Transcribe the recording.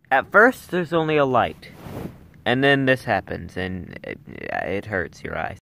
At first, there's only a light. And then this happens, and it hurts your eyes.